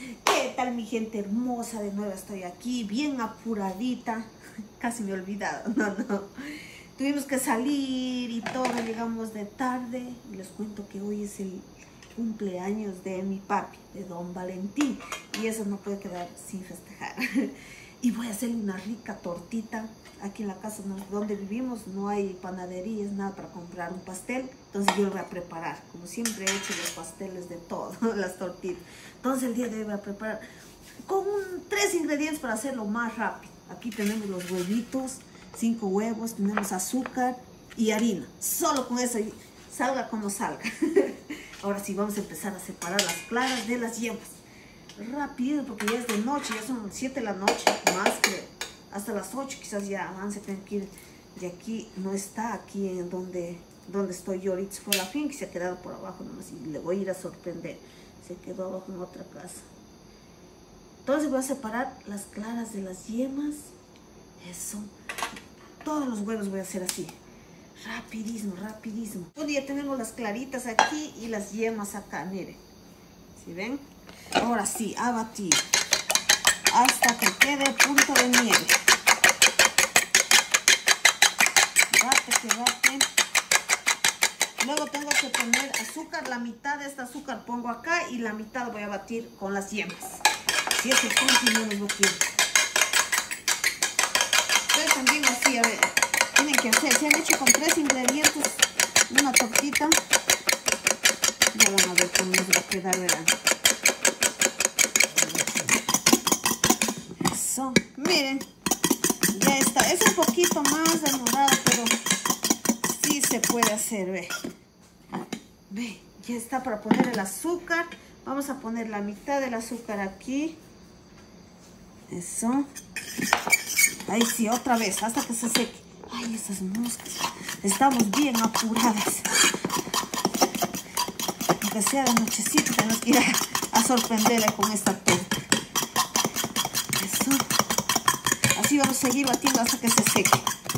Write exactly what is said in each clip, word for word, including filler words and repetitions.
¿Qué tal mi gente hermosa? De nuevo estoy aquí, bien apuradita. Casi me he olvidado, no, no. Tuvimos que salir y todo, llegamos de tarde. Y les cuento que hoy es el cumpleaños de mi papi, de don Valentín. Y eso no puede quedar sin festejar. Y voy a hacerle una rica tortita. Aquí en la casa donde vivimos no hay panaderías, nada para comprar un pastel. Entonces yo lo voy a preparar. Como siempre he hecho los pasteles de todo, las tortitas. Entonces el día de hoy voy a preparar con un, tres ingredientes para hacerlo más rápido. Aquí tenemos los huevitos, cinco huevos, tenemos azúcar y harina. Solo con eso, salga como salga. Ahora sí vamos a empezar a separar las claras de las yemas. Rápido, porque ya es de noche, ya son las siete de la noche, más que hasta las ocho quizás ya avance, tengo que ir de aquí. No está aquí en donde, donde estoy yo ahorita, fue la finca y se ha quedado por abajo nomás y le voy a ir a sorprender. Se quedó abajo en otra casa. Entonces voy a separar las claras de las yemas. Eso. Todos los huevos voy a hacer así. Rapidísimo, rapidísimo. Bueno, ya tenemos las claritas aquí y las yemas acá, miren. ¿Sí ven? Ahora sí, a batir. Hasta que quede punto de nieve. Bate, que bate. Luego tengo que poner azúcar. La mitad de este azúcar pongo acá y la mitad voy a batir con las yemas. Si es el punto y no los batir. Ustedes también así, a ver, tienen que hacer. Si han hecho con tres ingredientes una tortita, ya van a ver cómo les va a quedar, verán. Eso, miren, ya está. Es un poquito más demorado, pero sí se puede hacer, ve. Ve, ya está para poner el azúcar. Vamos a poner la mitad del azúcar aquí. Eso. Ahí sí, otra vez, hasta que se seque. Ay, esas moscas. Estamos bien apuradas. Aunque sea de nochecito, tenemos que ir a, a sorprenderle con esta torta. Eso. Así vamos a seguir batiendo hasta que se seque.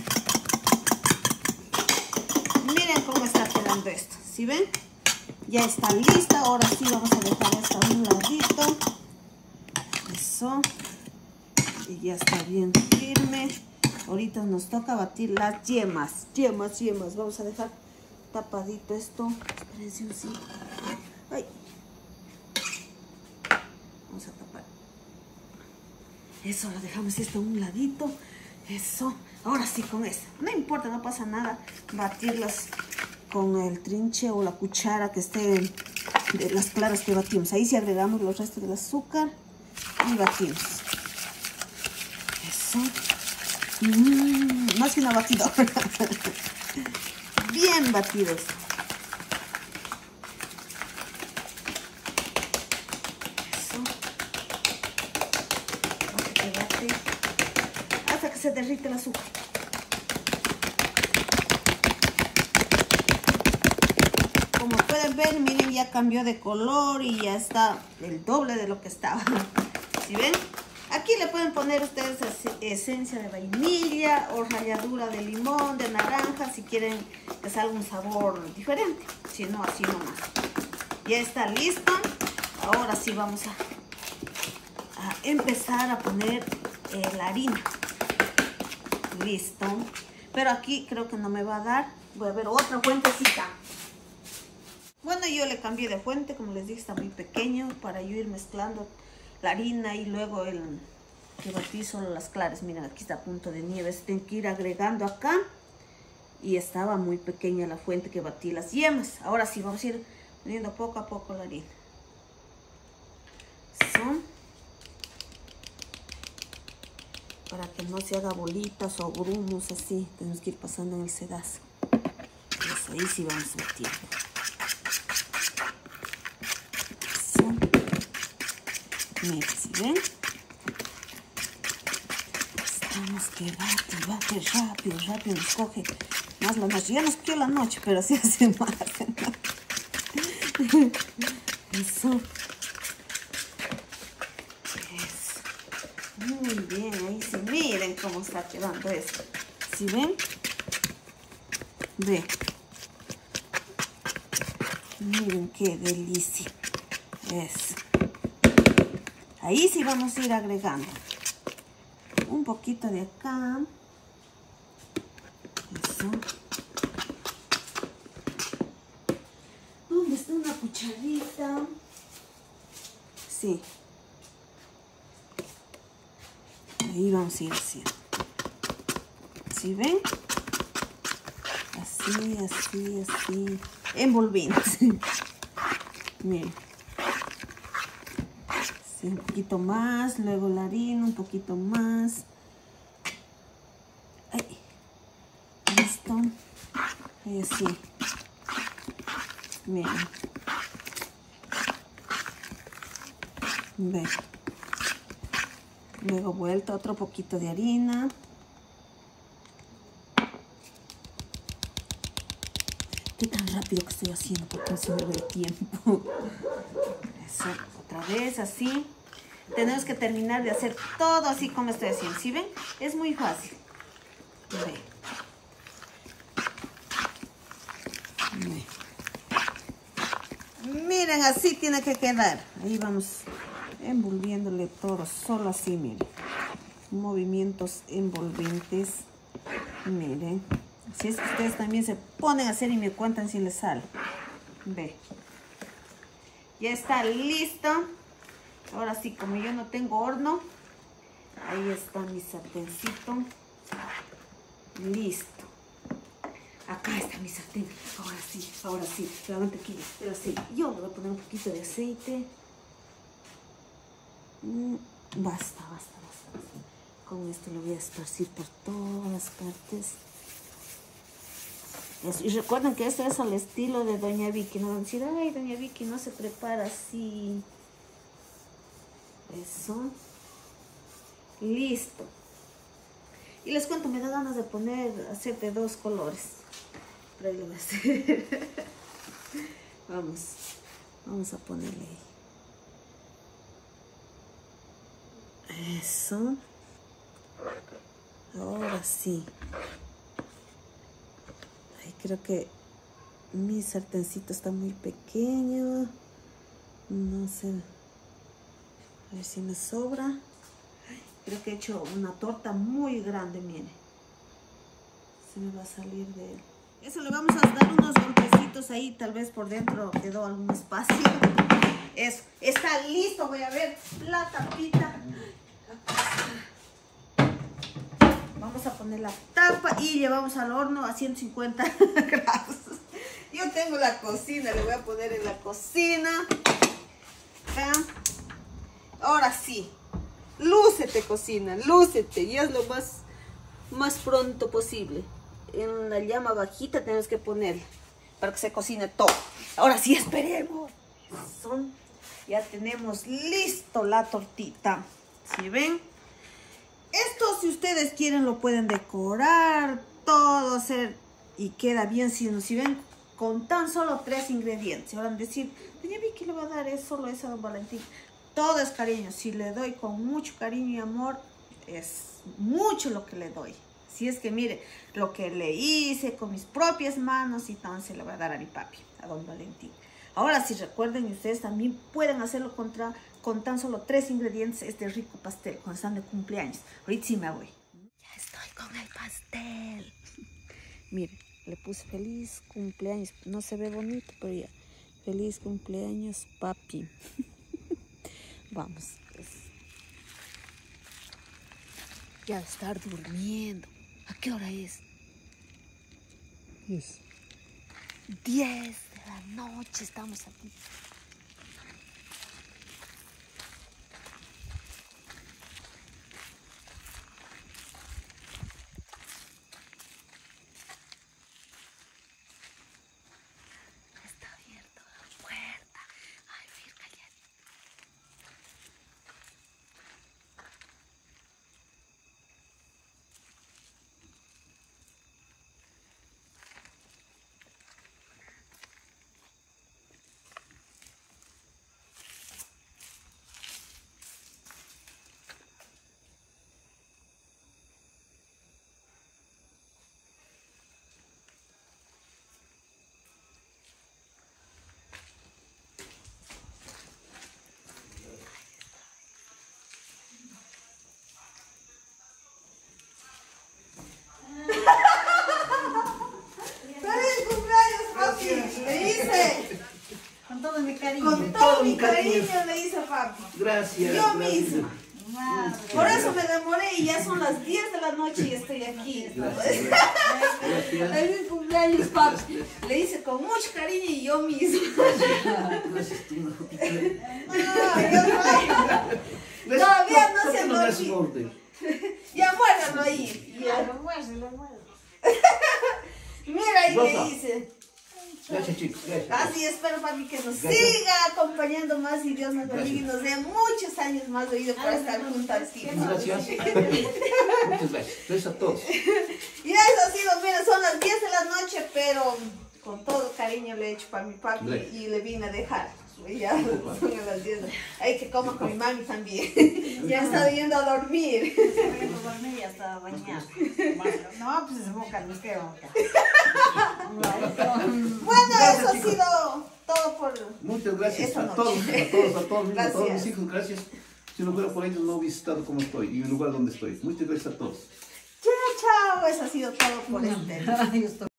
Miren cómo está quedando esto. ¿Sí ven? Ya está lista. Ahora sí vamos a dejar esto a un ladito. Eso. Y ya está bien firme. Ahorita nos toca batir las yemas. Yemas, yemas. Vamos a dejar tapadito esto. Espérense un sí. Ay. Vamos a tapar. Eso, lo dejamos esto a un ladito. Eso. Ahora sí con esto. No importa, no pasa nada. Batirlas con el trinche o la cuchara que esté de las claras que batimos. Ahí sí agregamos los restos del azúcar y batimos. Eso. Mm, más que una batidora. Bien batidos. Eso. Bate, bate. Hasta que se derrite el azúcar. Como pueden ver, miren, ya cambió de color y ya está el doble de lo que estaba. ¿Sí ven? Aquí le pueden poner ustedes esencia de vainilla o ralladura de limón, de naranja, si quieren que salga un sabor diferente. Si no, así nomás. Ya está listo. Ahora sí vamos a, a empezar a poner eh, la harina. Listo. Pero aquí creo que no me va a dar. Voy a ver otra fuentecita. Bueno, yo le cambié de fuente, como les dije, está muy pequeño para yo ir mezclando la harina y luego el que batí solo las claras. Miren, aquí está a punto de nieve. Tienen que ir agregando acá. Y estaba muy pequeña la fuente que batí las yemas. Ahora sí, vamos a ir poniendo poco a poco la harina. Eso. Para que no se haga bolitas o grumos así. Tenemos que ir pasando en el sedazo. Pues ahí sí vamos metiendo. Miren, ¿sí ven? Estamos que bate, bate rápido, rápido, nos coge más la noche. Ya nos cogió la noche, pero sí hace más. Eso. Eso. Muy bien, ahí sí. Miren cómo está quedando esto. ¿Sí ven? Ve. Miren qué delicia. Eso. Ahí sí vamos a ir agregando un poquito de acá. Eso. ¿Dónde está una cucharita? Sí. Ahí vamos a ir haciendo. ¿Sí ven? Así, así, así. Envolviendo. Miren. Sí, un poquito más. Luego la harina, un poquito más. Ahí. Listo. Ahí así. Miren. Ven. Luego vuelta otro poquito de harina. Qué tan rápido que estoy haciendo porque no se me ve el tiempo. Eso, otra vez así. Tenemos que terminar de hacer todo así como estoy haciendo. ¿Sí ven? Es muy fácil. Ven. Ven. Miren, así tiene que quedar. Ahí vamos envolviéndole todo, solo así, miren. Movimientos envolventes. Miren. Si es que ustedes también se ponen a hacer y me cuentan si les sale. Ve. Ya está listo. Ahora sí, como yo no tengo horno, ahí está mi sartencito. Listo. Acá está mi sartén. Ahora sí, ahora sí. La mantequilla. Pero sí, yo le voy a poner un poquito de aceite. Mm, basta, basta, basta, basta. Con esto lo voy a esparcir por todas partes. Eso. Y recuerden que esto es al estilo de Doña Vicky. No van a decir, ay, Doña Vicky no se prepara así. Eso. Listo. Y les cuento, me da ganas de poner, hacer de dos colores. Pero ahí lo voy a hacer. Vamos. Vamos a ponerle ahí. Eso. Ahora sí. Ay, creo que mi sartencito está muy pequeño. No sé. A ver si me sobra. Ay, creo que he hecho una torta muy grande, miren. Se me va a salir de él. Eso, le vamos a dar unos golpecitos ahí. Tal vez por dentro quedó algún espacio. Eso. Está listo. Voy a ver la tapita. Vamos a poner la tapa y llevamos al horno a ciento cincuenta grados. Yo tengo la cocina, le voy a poner en la cocina. ¿Vean? Ahora sí, lúcete cocina, lúcete y haz lo más, más pronto posible. En la llama bajita tenemos que poner para que se cocine todo. Ahora sí, esperemos. Eso. Ya tenemos listo la tortita. ¿Sí ven? Esto, si ustedes quieren, lo pueden decorar, todo hacer y queda bien. Si, si ven, con tan solo tres ingredientes. Y van a decir, Doña Vicky le va a dar es solo eso a Don Valentín. Todo es cariño. Si le doy con mucho cariño y amor, es mucho lo que le doy. Si es que mire, lo que le hice con mis propias manos, y entonces le voy a dar a mi papi, a Don Valentín. Ahora, si recuerden, ustedes también pueden hacerlo contra, con tan solo tres ingredientes, este rico pastel, cuando están de cumpleaños. Ahorita sí me voy. Ya estoy con el pastel. Miren, le puse feliz cumpleaños. No se ve bonito, pero ya. Feliz cumpleaños, papi. Vamos. Pues. Ya de estar durmiendo. ¿A qué hora es? Yes. diez de la noche estamos aquí. Está abierta la puerta. Ay, mira, ya. Gracias. Yo gracias. misma. Madre. Por eso me demoré y ya son las diez de la noche y estoy aquí. Gracias. Gracias. Es mi cumpleaños, papi. Le hice con mucho cariño y yo misma. Gracias, tú no. No, yo no. Todavía no se no das dormido. orden. Ya muérdalo ahí. Ya lo muerde, lo muerde. Mira ahí Rosa. que hice. Gracias, chicos. Gracias. Así espero para mí que nos Gracias. siga acompañando más y Dios nos bendiga y nos dé muchos años más de vida para estar juntos aquí. Gracias. Muchas gracias. Gracias a todos. Y eso ha sido, mira, son las diez de la noche, pero con todo cariño le he hecho para mi papi Gracias. y le vine a dejar. Y ya son a las diez. Hay que coma con mi mami también. Ya está yendo a dormir. Se voy a dormir y hasta mañana. No, pues es boca, nos queda boca. Bueno, eso ha sido todo por Muchas gracias esta a noche. todos, a todos, a todos, a todos mis Gracias. hijos. Gracias. Si no fuera por ellos, no hubiese estado como estoy y en el lugar donde estoy. Muchas gracias a todos. Chao, chao. Eso ha sido todo por este. Ay, esto-